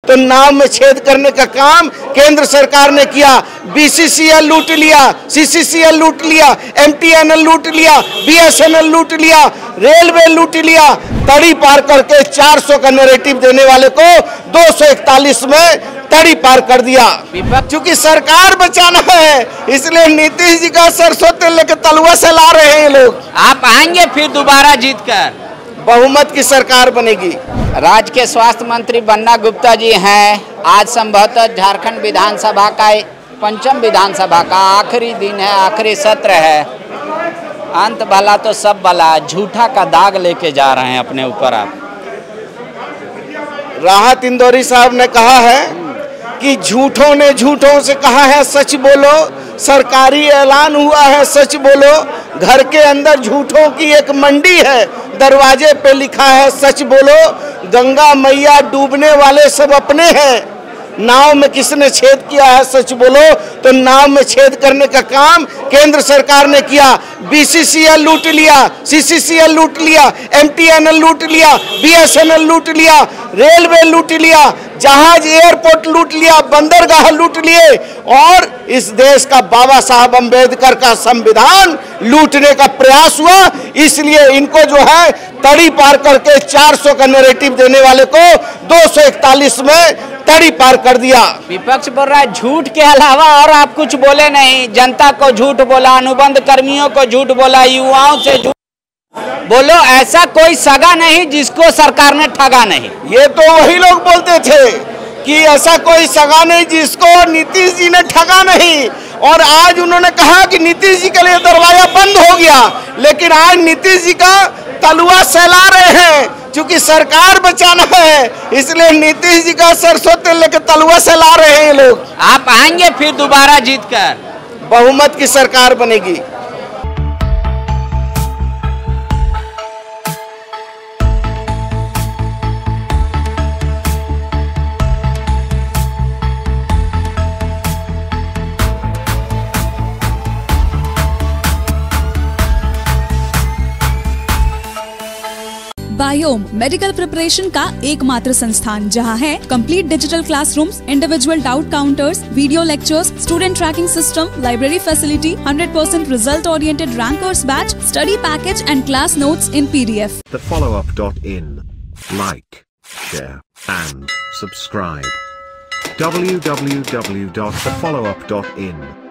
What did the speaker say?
तो नाव में छेद करने का काम केंद्र सरकार ने किया। बीसीसीएल लूट लिया, सीसीसीएल लूट लिया, एमटीएनएल लूट लिया, बीएसएनएल लूट लिया, रेलवे लूट लिया। तड़ी पार करके 400 का नैरेटिव देने वाले को 241 में तड़ी पार कर दिया। क्योंकि सरकार बचाना है, इसलिए नीतीश जी का सरसों तेल लेकर तलवा से ला रहे हैं लोग। आप आएंगे फिर दोबारा जीतकर? बहुमत की सरकार बनेगी। राज्य के स्वास्थ्य मंत्री बन्ना गुप्ता जी हैं। आज संभवतः झारखंड विधानसभा का 5वीं विधानसभा का आखिरी दिन है, आखिरी सत्र है। अंत भला तो सब भला, झूठा का दाग लेके जा रहे हैं अपने ऊपर आप। राहत इंदौरी साहब ने कहा है कि झूठों ने झूठों से कहा है सच बोलो, सरकारी ऐलान हुआ है सच बोलो। घर के अंदर झूठों की एक मंडी है, दरवाजे पे लिखा है सच बोलो। गंगा मैया डूबने वाले सब अपने हैं, नाव में किसने छेद किया है सच बोलो। तो नाव में छेद करने का काम केंद्र सरकार ने किया। बीसीसीएल लूट लिया, सीसीसीएल लूट लिया, एमटीएनएल लूट लिया, बीएसएनएल लूट लिया, रेलवे लूट लिया, जहाज एयरपोर्ट लूट लिया, बंदरगाह लूट लिए और इस देश का बाबा साहब अम्बेडकर का संविधान लूटने का प्रयास हुआ। इसलिए इनको जो है तड़ी पार करके 400 का नैरेटिव देने वाले को 241 में तड़ी पार कर दिया। विपक्ष बोल रहा है झूठ के अलावा और आप कुछ बोले नहीं। जनता को झूठ बोला, अनुबंध कर्मियों को झूठ बोला, युवाओं से झूठ बोलो। ऐसा कोई सगा नहीं जिसको सरकार ने ठगा नहीं। ये तो वही लोग बोलते थे कि ऐसा कोई सगा नहीं जिसको नीतीश जी ने ठगा नहीं। और आज उन्होंने कहा कि नीतीश जी के लिए दरवाजा बंद हो गया, लेकिन आज नीतीश जी का तलवा सहला रहे हैं। क्योंकि सरकार बचाना है, इसलिए नीतीश जी का सरसों तेल लेकर तलवा सहला रहे हैं लोग। आप आएंगे फिर दोबारा जीतकर? बहुमत की सरकार बनेगी। बायोम मेडिकल प्रिपरेशन का एकमात्र संस्थान, जहां है complete digital classrooms, individual doubt counters, video lectures, student tracking system, library facility, 100% result oriented rankers batch, study package and class notes in PDF. TheFollowUp.in. Like, share and subscribe. www.thefollowup.in